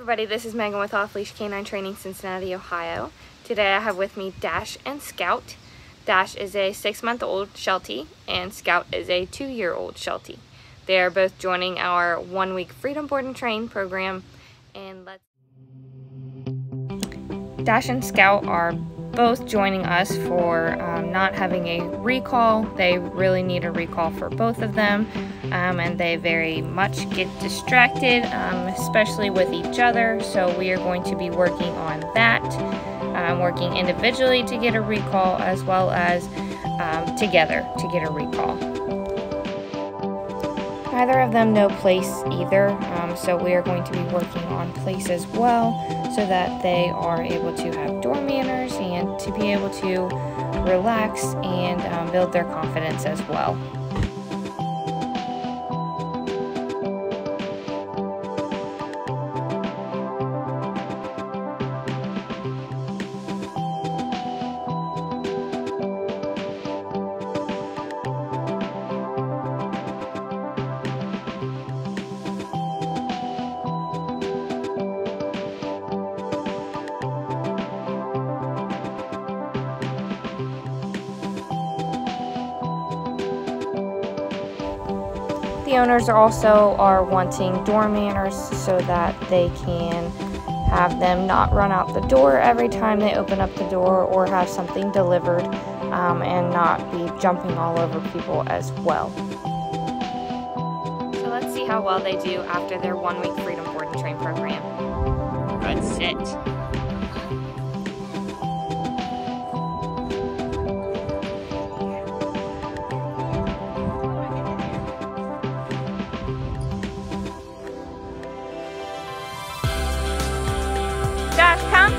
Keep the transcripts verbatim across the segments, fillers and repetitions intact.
everybody, this is Megan with Off Leash Canine Training, Cincinnati, Ohio. Today I have with me Dash and Scout. Dash is a six-month-old Sheltie and Scout is a two-year-old Sheltie. They are both joining our one-week Freedom Board and Train program. And let's Dash and Scout are both joining us for um, not having a recall. They really need a recall for both of them, um, and they very much get distracted, um, especially with each other. So we are going to be working on that, um, working individually to get a recall as well as um, together to get a recall. Neither of them know place either, um, so we are going to be working on place as well so that they are able to have door manners and to be able to relax and um, build their confidence as well. The owners also are wanting door manners so that they can have them not run out the door every time they open up the door or have something delivered, um, and not be jumping all over people as well. So let's see how well they do after their one-week Freedom Board and Train program. Good sit. Dash, come.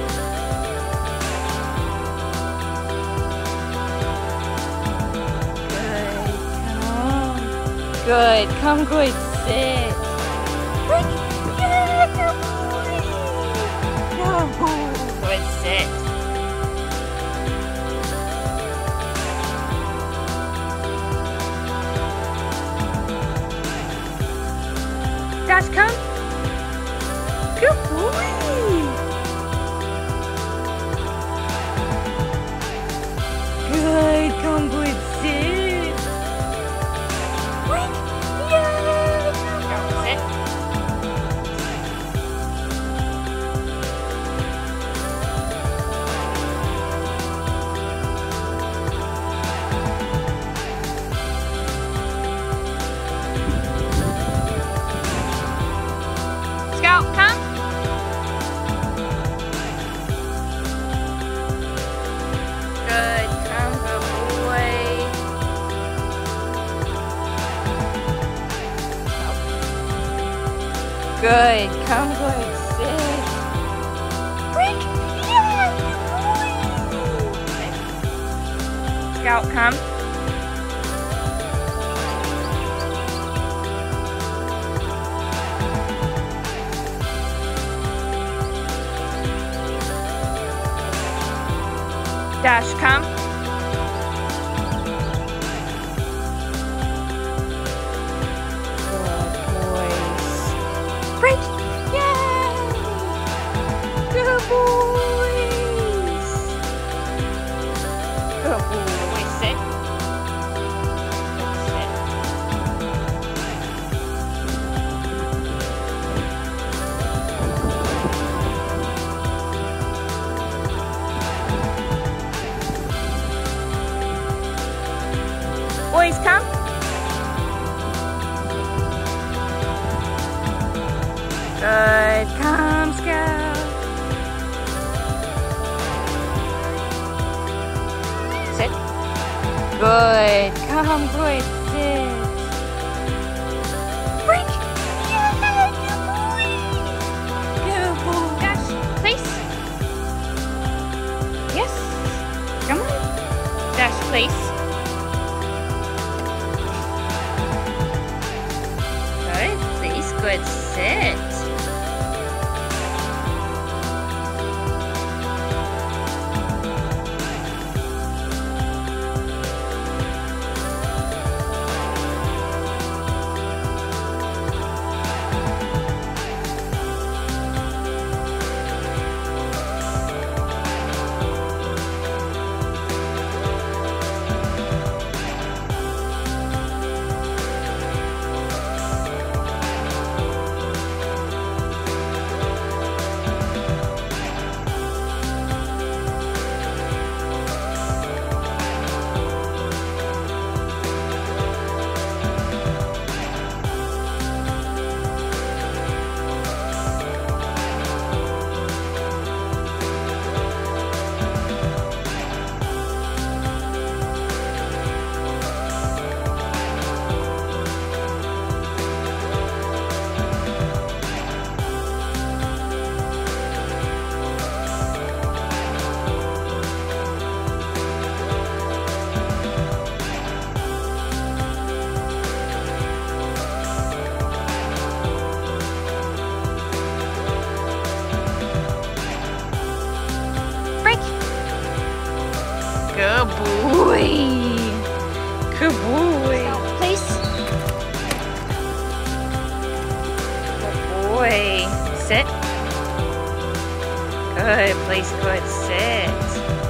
Good, come. Good, come, good, sit. Yeah, good boy. Good, sit. Dash, come. Good boy. Good, come, good, sit. Wait, yeah, go, sit. Scout, come. Good. Good, come good, sit. Break, yeah, good boy. Scout, come. Dash, come. Break! Yay! Good boys! Good boys, sit. Sit. Boys, come. Good, come, Scout. Sit. Good, come, good, sit. Break. Yeah, good boy. Good boy. Dash, place. Yes. Come on. Dash, place. Good, place, good, sit. boy. Place. Good boy. Sit. Good. Place. Good. Sit.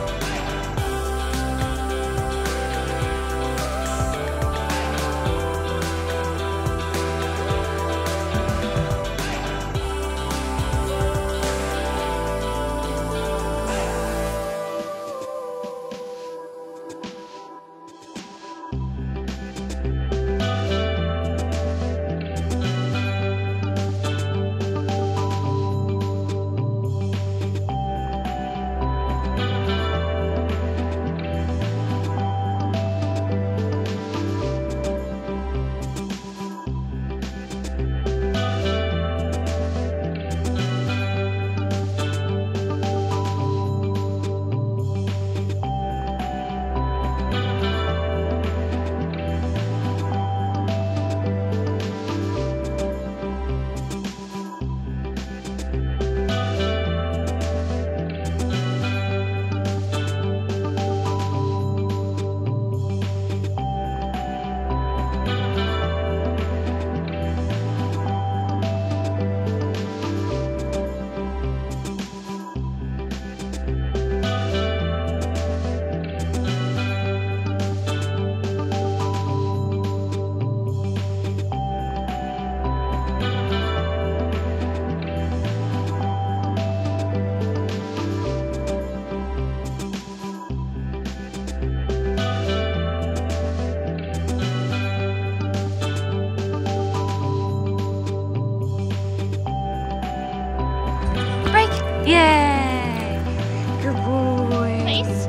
Yay! Good boy. Place.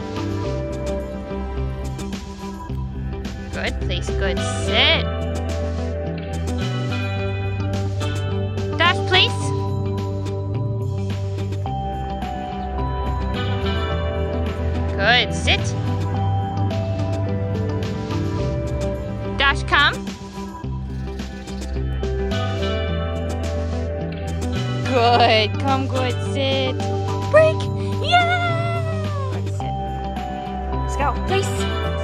Good place. Good. Sit. Dash, place. Good. Sit. Dash, come. Good. Come, good. Sit. Break. Yeah! Let's sit. Let's go. Place.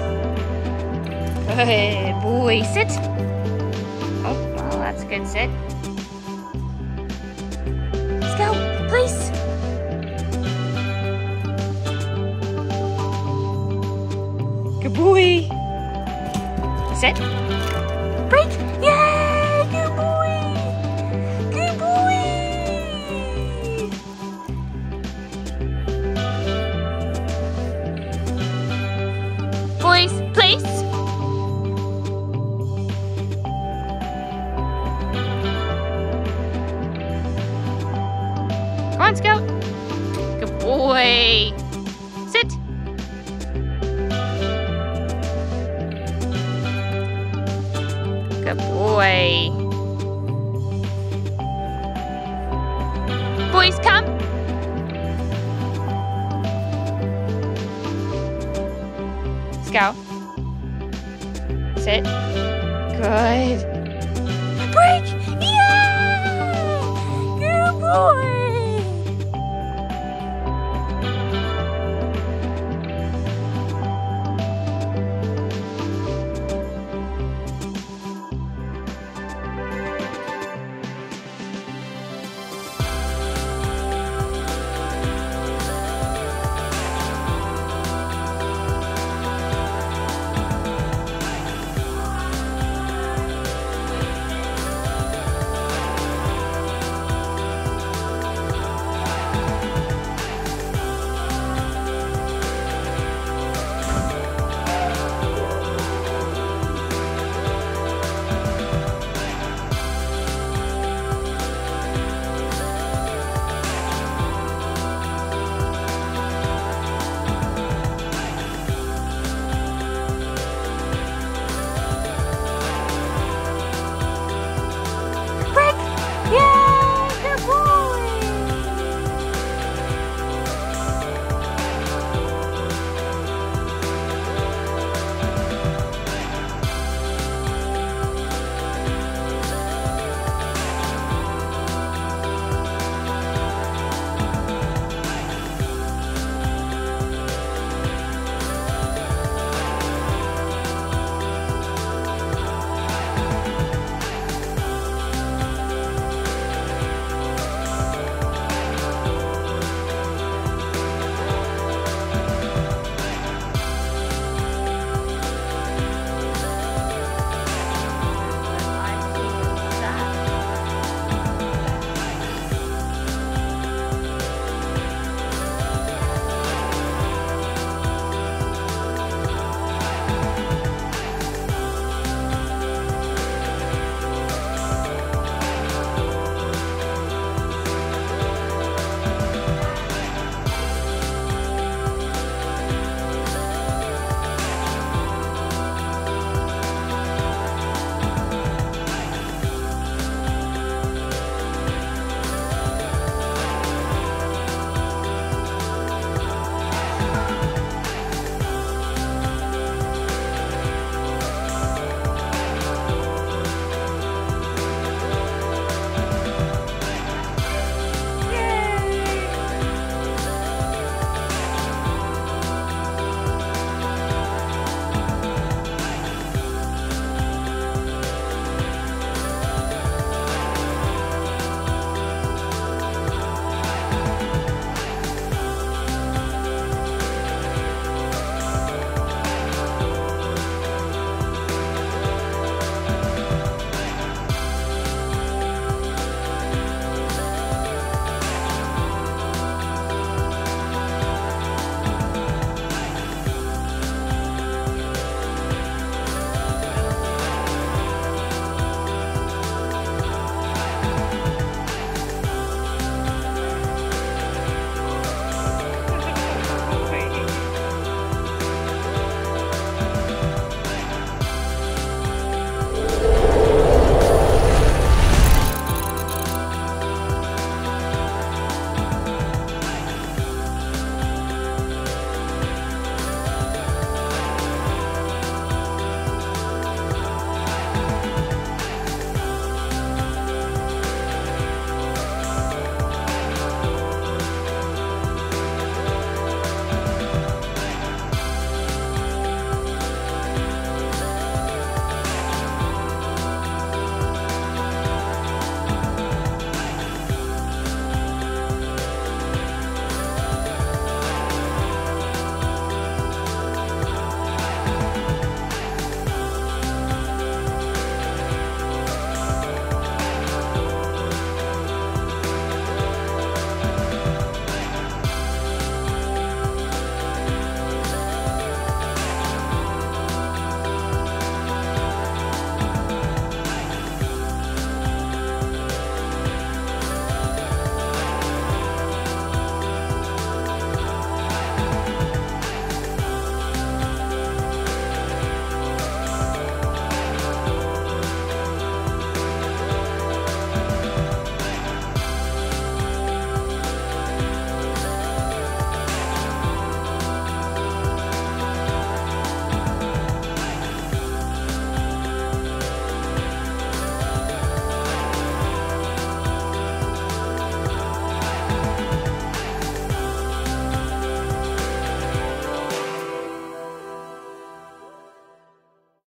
Good boy. Sit. Oh, well, that's a good sit. Let's go. Place. Good boy. Sit. Break. Yay! Good boy. Good boy. Boys, place. Come on, Scout. Good boy. Sit. Good boy. Boys, come. Scout. Sit. Good. Break! Yeah! Good boy!